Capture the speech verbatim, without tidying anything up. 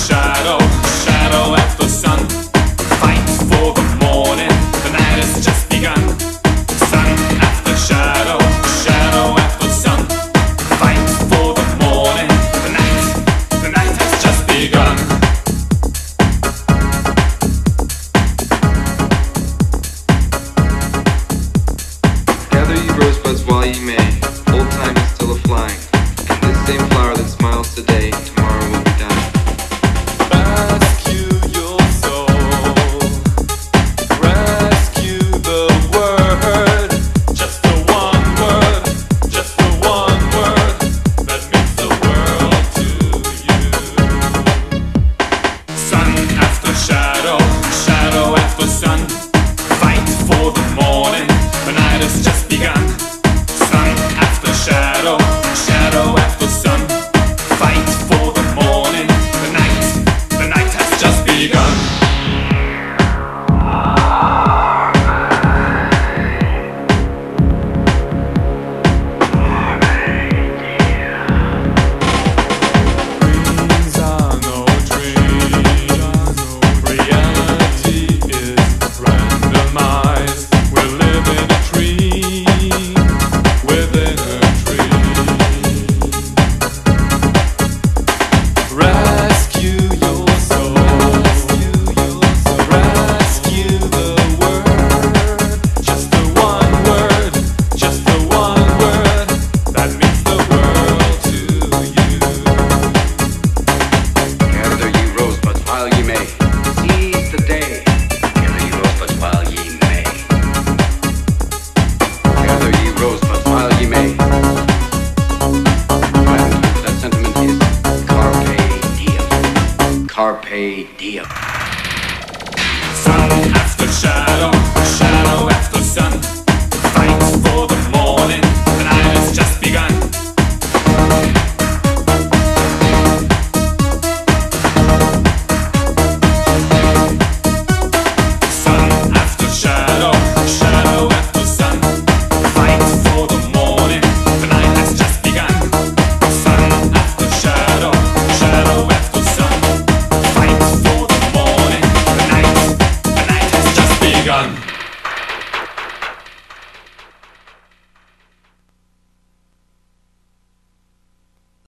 shadow, shadow after sun. Fight for the morning, the night has just begun. Sun after shadow, shadow after sun. Fight for the morning, the night, the night has just begun. Gather ye rosebuds while ye may.